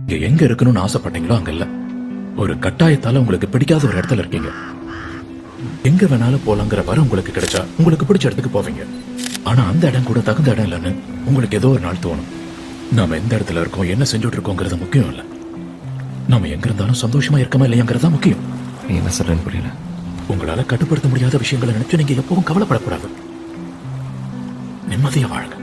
இங்க எங்க இருக்கணும்னு ஆசைப்பட்டீங்களோ அங்க இல்ல. ஒரு கட்டாயத்தால உங்களுக்கு பிடிக்காத ஒரு இடத்துல இருக்கீங்க. எங்க வேணாலும் போலாங்கிற வர உங்களுக்கு கிடைச்சா உங்களுக்கு பிடிச்ச இடத்துக்கு போவீங்க. ஆனா அந்த இடம் கூட தகுந்த இடம் இல்லைன்னு உங்களுக்கு ஏதோ ஒரு நாள் தோணும். நாம எந்த இடத்துல இருக்கோம், என்ன செஞ்சுட்டு இருக்கோங்கிறது முக்கியம் இல்ல. நாம எங்க இருந்தாலும் சந்தோஷமா இருக்கமா இல்லையாங்கிறதா முக்கியம். நீ என்ன சொல்றேன்னு புரியல. உங்களால கட்டுப்படுத்த முடியாத விஷயங்களை நினைச்சு நீங்க எப்பவும் கவலைப்படக்கூடாது. நிம்மதியா வாழுங்க.